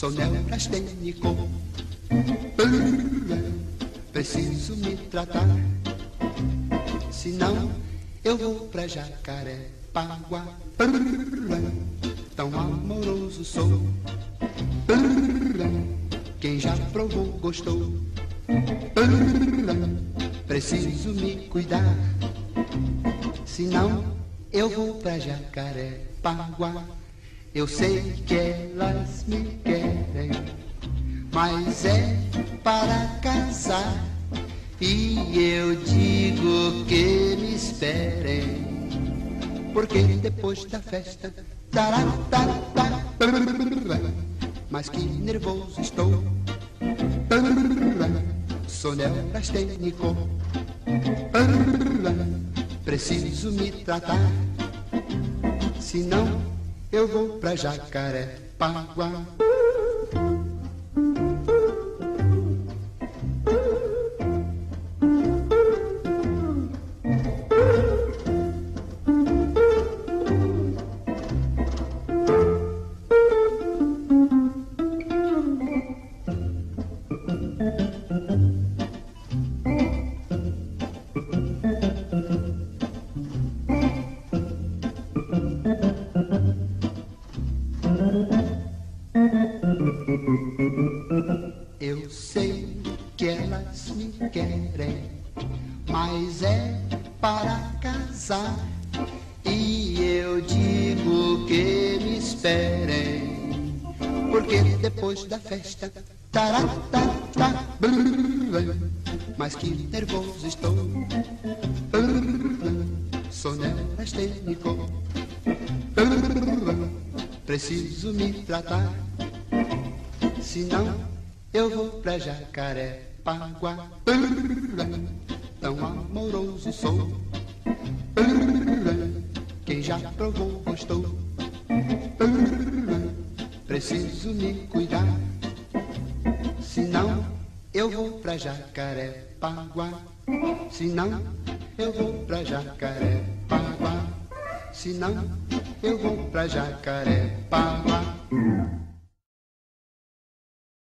sou neurastênico. Preciso me tratar, senão eu vou pra Jacarepaguá. Tão amoroso sou, quem já provou gostou. Preciso me cuidar, senão eu vou pra Jacarepaguá. Eu sei que elas me querem, mas é para casar. E eu digo que me esperem, porque depois da festa, mas que nervoso estou. Sou neurastênico, preciso me tratar, senão eu vou pra Jacarepaguá. Eu sei que elas me querem, mas é para casar. E eu digo que me esperem, porque depois da festa, mas que nervoso estou. Sou neurastênico, preciso me tratar, senão eu vou pra Jacarepaguá. Tão amoroso sou, quem já provou gostou. Preciso me cuidar, senão eu vou pra Jacarepaguá. Senão eu vou pra Jacarepaguá. Senão eu vou pra Jacarepaguá.